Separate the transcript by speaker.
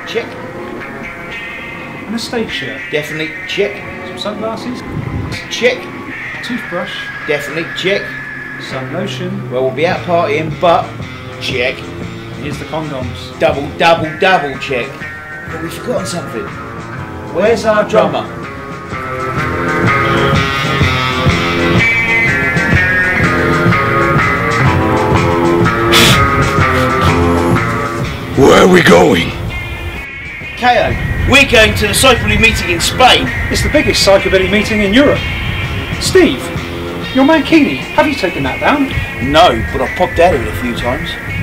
Speaker 1: Check.
Speaker 2: And a stage shirt.
Speaker 1: Definitely. Check.
Speaker 2: Some sunglasses.
Speaker 1: Check.
Speaker 2: Toothbrush.
Speaker 1: Definitely. Check.
Speaker 2: Some lotion.
Speaker 1: Well, we'll be out partying, but check.
Speaker 2: Here's the condoms.
Speaker 1: Double check. But we've forgotten something. Where's our drummer?
Speaker 3: Where are we going?
Speaker 1: KO, we're going to the Psychobilly meeting in Spain.
Speaker 2: It's the biggest Psychobilly meeting in Europe. Steve, your mankini, have you taken that down?
Speaker 1: No, but I've popped out of it a few times.